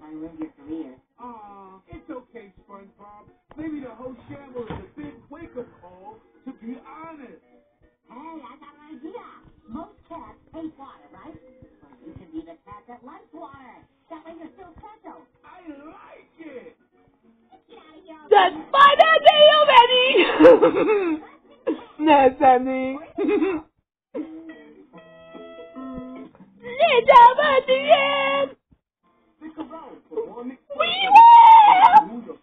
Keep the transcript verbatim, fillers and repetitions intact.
I ruined your career. Aw, it's okay, SpongeBob. Maybe the whole shamble is a big wake-up call to be honest. Hey, I got an idea. Most cats hate water, right? Well, you can be the cat that likes water. That way you're still special. I like it. Get out of here. That's fine idea already. That's funny. Little Buddy. Think about it. We will.